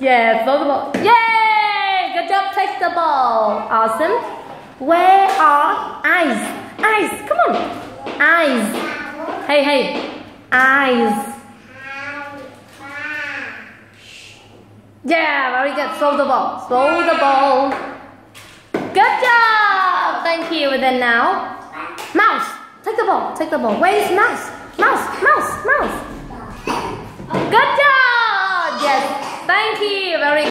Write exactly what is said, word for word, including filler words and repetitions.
Yeah, throw the ball. Yay! Good job, take the ball. Awesome. Where are eyes? Eyes, come on. Eyes. Hey, hey. Eyes. Yeah, very good. Throw the ball. Throw the ball. Good job. Thank you. And then now, mouse. Take the ball. Take the ball. Where is mouse? Mouse. Mouse. Mouse. Good job. Yes. Thank you. Very